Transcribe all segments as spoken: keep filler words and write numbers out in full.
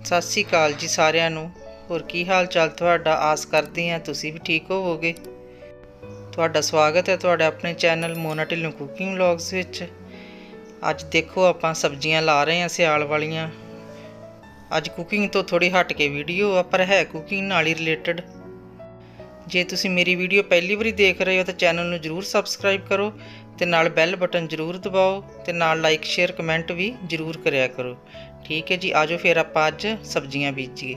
सत श्री अकाल जी सारिਆਂ ਨੂੰ। ਹੋਰ ਕੀ ਹਾਲ ਚਾਲ ਤੁਹਾਡਾ? ਆਸ ਕਰਦੀ ਹਾਂ ਤੁਸੀਂ ਵੀ ਠੀਕ ਹੋਵੋਗੇ। ਤੁਹਾਡਾ ਸਵਾਗਤ ਹੈ ਤੁਹਾਡੇ ਆਪਣੇ channel Mona Dhillon cooking vlogs ਵਿੱਚ। ਅੱਜ ਦੇਖੋ ਆਪਾਂ ਸਬਜ਼ੀਆਂ ਲਾ ਰਹੇ ਹਾਂ ਸਿਆਲ ਵਾਲੀਆਂ। ਅੱਜ ਕੁਕਿੰਗ ਤੋਂ ਥੋੜੀ ਹਟ ਕੇ ਵੀਡੀਓ ਆ, ਪਰ ਹੈ ਕੁਕਿੰਗ ਨਾਲ ਹੀ ਰਿਲੇਟਡ। ਜੇ ਤੁਸੀਂ ਮੇਰੀ ਵੀਡੀਓ ਪਹਿਲੀ ਵਾਰੀ ਦੇਖ ਰਹੇ ਹੋ ਤਾਂ ਚੈਨਲ ਨੂੰ ਜ਼ਰੂਰ ਸਬਸਕ੍ਰਾਈਬ ਕਰੋ ਤੇ ਨਾਲ ਬੈਲ ਬਟਨ ਜ਼ਰੂਰ ਦਬਾਓ ਤੇ ਨਾਲ ਲਾਈਕ ਸ਼ੇਅਰ ਕਮੈਂਟ ਵੀ ਜ਼ਰੂਰ ਕਰਿਆ ਕਰੋ। ठीक है जी, आजो फिर आप अज सब्जियां बीजिए।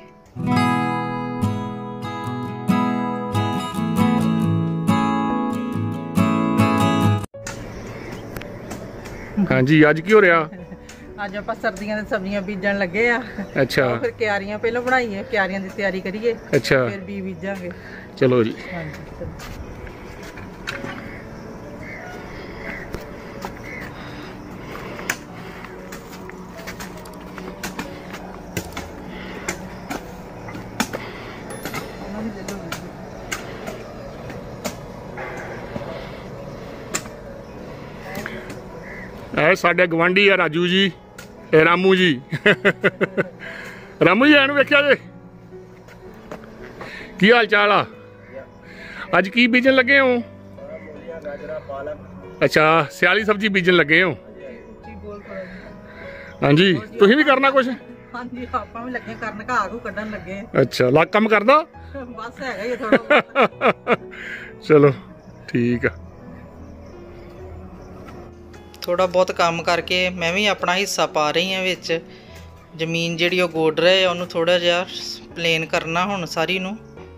हाँ जी, अज की हो रहा? अज आप सर्दियों दी सब्जियां बीजन लगे आ। अच्छा, फिर क्यारियां पहले बनाईए, क्यारियां दी तैयारी करिए। अच्छा, फिर बी बीजांगे। चलो जी। हाँ जी, चलो। ਇਹ ਸਾਡੇ ਗਵਾਂਢੀ ਆ ਰਾਜੂ ਜੀ, ਇਹ ਰਾਮੂ ਜੀ। ਰਾਮੂ ਜੀ ਇਹਨੂੰ ਵੇਖਿਆ ਜੇ? ਕੀ ਹਾਲ ਚਾਲ ਆ? ਅੱਜ ਕੀ ਬੀਜਣ ਲੱਗੇ ਹੋ? ਅੱਛਾ, ਸਿਆਲੀ ਸਬਜ਼ੀ ਬੀਜਣ ਲੱਗੇ ਹੋ। ਹਾਂਜੀ, ਤੁਸੀਂ ਵੀ ਕਰਨਾ ਕੁਛ? ਹਾਂਜੀ, ਆਪਾਂ ਵੀ ਲੱਗੇ ਕਰਨ, ਘਾਹ ਘੂ ਕੱਢਣ ਲੱਗੇ। ਅੱਛਾ, ਲੱਗ ਕੰਮ ਕਰਦਾ? ਬਸ ਹੈਗਾ ਹੀ ਥੋੜਾ। ਚਲੋ ਠੀਕ ਆ। थोड़ा बहुत काम करके मैं भी अपना हिस्सा पा रही हाँ विच। जमीन जिहड़ी ओह गोड रहे उन्होंने थोड़ा जिहा प्लेन करना हुण सारी नूं।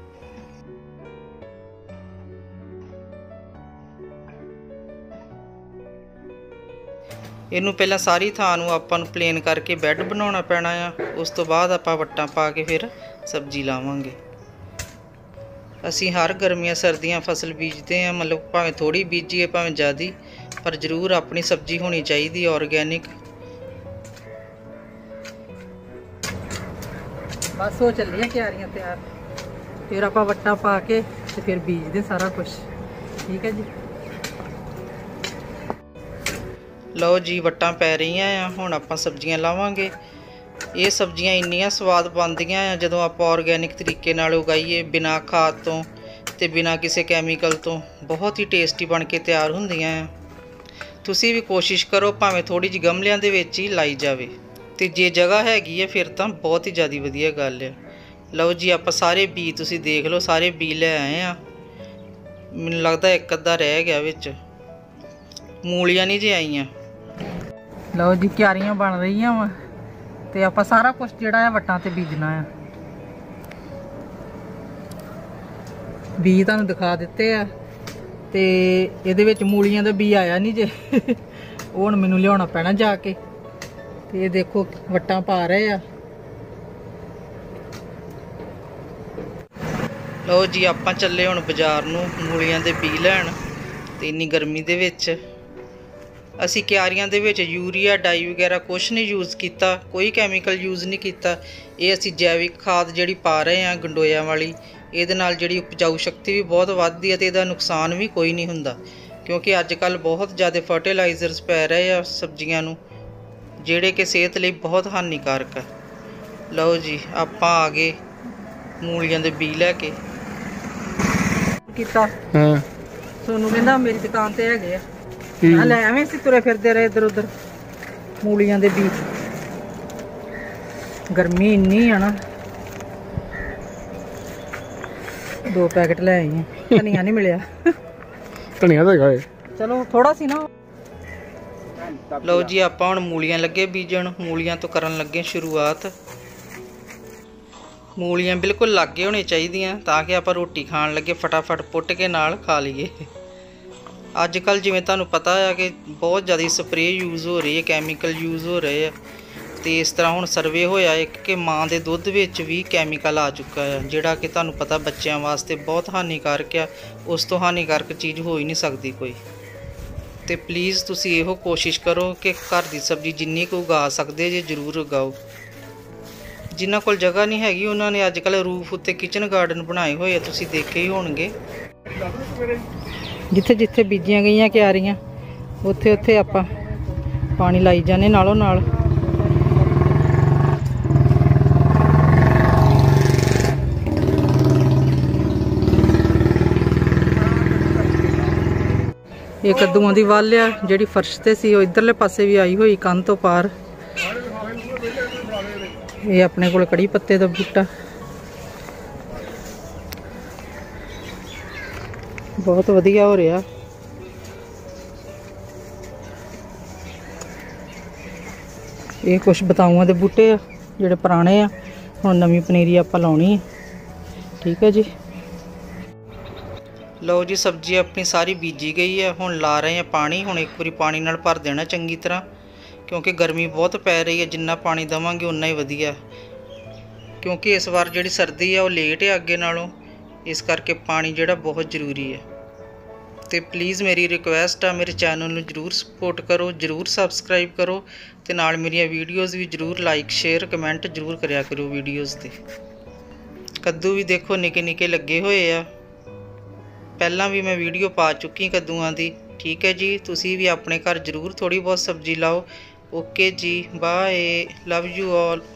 इनू पहला सारी थां नूं आपां नूं प्लेन करके बैड बनाउणा पैना आ। उस तो बाद आपां वट्टां पा के फिर सब्जी लावांगे। असीं हर गर्मियां सर्दियां फसल बीजते हैं, मतलब भावें थोड़ी बीजीए भावें ज़्यादा, पर जरूर अपनी सब्जी होनी चाहिए ऑर्गेनिक। बस हो चलिए क्यारियां तैयार, फिर आप वट्टा पा के ते फिर बीजते सारा कुछ। ठीक है जी। लो जी, वट्टां पै रही हैं, हुण आपां सब्जियां लावांगे। ये सब्जियां इन्नियां स्वाद बनदियां आ जदों आपां ऑर्गेनिक तरीके नाल उगाईए, बिना खाद तो ते बिना किसी कैमिकल तो। बहुत ही टेस्टी बन के तैयार हुंदियां आ। तुसी भी कोशिश करो, भावें थोड़ी जी गमलियां दे विच ही लाई जावे ते जे जगह हैगी है फिर तां बहुत ही ज़्यादा वधिया गल है। लो जी, आपां सारे बी तुसी देख लो, सारे बी लै आए आ। मैनूं लगदा एक अद्धा रह गया विच, मूलियां नहीं जे आईयां। लो जी, क्यारियां बन रही वा ते आपां सारा कुछ जिहड़ा है वट्टां ते बीजना है। बी तुहानूं दिखा दित्ते आ ते इहदे विच मूलियां दा बी आया नहीं जे। ओह हुण मैनूं लियाउणा पैना जाके। ते ये देखो वट्टां पा रहे आ। लो जी, आपां चले हुण बाजार नूं मूलियां दे बी लैण। ते इन्नी गर्मी दे विच असी क्यारियां दे विच यूरिया डाई वगैरह कुछ नहीं यूज़ किया, कोई कैमिकल यूज़ नहीं किया। ये असी जैविक खाद जिहड़ी पा रहे हैं गंडोया वाली, इहदे नाल जिहड़ी उपजाऊ शक्ति भी बहुत वधदी है ते इहदा नुकसान भी कोई नहीं हुंदा, क्योंकि अजकल बहुत ज़्यादा फर्टिलाइजर्स पै रहे हैं सब्जियां नूं जिहड़े कि सेहत लई बहुत हानिकारक है। लो जी, आपां आ गए मूलियां दे बी लैके। कीता सोनू कहंदा मेरी दुकान ते हैगे आ, ले एवें सी तुरे फिरदे रहे इधर उधर मूलियां दे बीज। गर्मी इन्नी है ना, दो पैकेट ले आई हैं। धनिया नहीं मिलिया। धनिया तो है, चलो थोड़ा सी ना। लो जी, आपां हुण मूलियां लगे बीजण। मूलियां तो करन लगे शुरुआत। मूलियां बिल्कुल लागे होनी चाहिए ताकि आपां रोटी खाण लगे फटाफट पुट के नाल खा लीए। अजकल जिवें तुहानूं पता है कि बहुत ज़्यादा स्प्रे यूज़ हो रही है, कैमिकल यूज़ हो रहे हैं। तो इस तरह हुण सर्वे होया एक कि माँ के दुध विच भी कैमिकल आ चुका है, जिहड़ा कि तुहानूं पता बच्चों वास्ते बहुत हानिकारक है। उस तो हानिकारक चीज़ हो ही नहीं सकती कोई। तो प्लीज़ तुसी इहो कोशिश करो कि घर की सब्जी जिन्नी को उगा सकते जे जरूर उगाओ। जिन्हां कोल जगह नहीं हैगी उन्होंने अजकल रूफ उत्ते किचन गार्डन बनाए हुए, तुसी देखे ही होणगे। जिथे जिथे बीजियां गई क्यारियां उत्थे उत्थे आपां पानी लाई जाने नालों नाल। ਇਹ ਕੱਦੂਆਂ ਦੀ ਵੱਲ ਆ ਜਿਹੜੀ ਫਰਸ਼ ਤੇ ਸੀ, ਉਹ ਇਧਰਲੇ ਪਾਸੇ ਵੀ ਆਈ ਹੋਈ ਕੰਨ ਤੋਂ ਪਾਰ। ਇਹ ਆਪਣੇ ਕੋਲ ਕੜੀ ਪੱਤੇ ਦਾ ਬੂਟਾ ਬਹੁਤ ਵਧੀਆ ਹੋ ਰਿਹਾ। ਇਹ ਕੁਛ ਬਤਾਊਆਂ ਦੇ ਬੂਟੇ ਆ ਜਿਹੜੇ ਪੁਰਾਣੇ ਆ, ਹੁਣ ਨਵੀਂ ਪਨੀਰੀ ਆਪਾਂ ਲਾਉਣੀ ਹੈ। ਠੀਕ ਹੈ ਜੀ। ਲਓ ਜੀ, ਸਬਜ਼ੀ ਆਪਣੀ ਸਾਰੀ ਬੀਜੀ ਗਈ ਹੈ, ਹੁਣ ਲਾ ਰਹੇ ਆ ਪਾਣੀ। ਹੁਣ ਇੱਕ ਵਾਰੀ ਪਾਣੀ ਨਾਲ ਭਰ ਦੇਣਾ ਚੰਗੀ ਤਰ੍ਹਾਂ, ਕਿਉਂਕਿ ਗਰਮੀ ਬਹੁਤ ਪੈ ਰਹੀ ਹੈ। ਜਿੰਨਾ ਪਾਣੀ ਦੇਵਾਂਗੇ ਉਨਾ ਹੀ ਵਧੀਆ, ਕਿਉਂਕਿ ਇਸ ਵਾਰ ਜਿਹੜੀ ਸਰਦੀ ਆ ਉਹ ਲੇਟ ਹੈ ਅੱਗੇ ਨਾਲੋਂ, ਇਸ ਕਰਕੇ ਪਾਣੀ ਜਿਹੜਾ ਬਹੁਤ ਜ਼ਰੂਰੀ ਹੈ। ਤੇ ਪਲੀਜ਼ ਮੇਰੀ ਰਿਕੁਐਸਟ ਆ, ਮੇਰੇ ਚੈਨਲ ਨੂੰ ਜ਼ਰੂਰ ਸਪੋਰਟ ਕਰੋ, ਜ਼ਰੂਰ ਸਬਸਕ੍ਰਾਈਬ ਕਰੋ, ਤੇ ਨਾਲ ਮੇਰੀਆਂ ਵੀਡੀਓਜ਼ ਵੀ ਜ਼ਰੂਰ ਲਾਈਕ ਸ਼ੇਅਰ ਕਮੈਂਟ ਜ਼ਰੂਰ ਕਰਿਆ ਕਰੋ ਵੀਡੀਓਜ਼ ਤੇ। ਕੱਦੂ ਵੀ ਦੇਖੋ ਨਿੱਕੇ ਨਿੱਕੇ ਲੱਗੇ ਹੋਏ ਆ, ਪਹਿਲਾਂ ਵੀ ਮੈਂ ਵੀਡੀਓ ਪਾ ਚੁੱਕੀ ਕੱਦੂਆਂ ਦੀ। ਠੀਕ ਹੈ ਜੀ, ਤੁਸੀਂ ਵੀ ਆਪਣੇ ਘਰ ਜ਼ਰੂਰ ਥੋੜ੍ਹੀ ਬਹੁਤ ਸਬਜ਼ੀ ਲਾਓ। ਓਕੇ ਜੀ, ਬਾਏ, ਲਵ ਯੂ ਆਲ।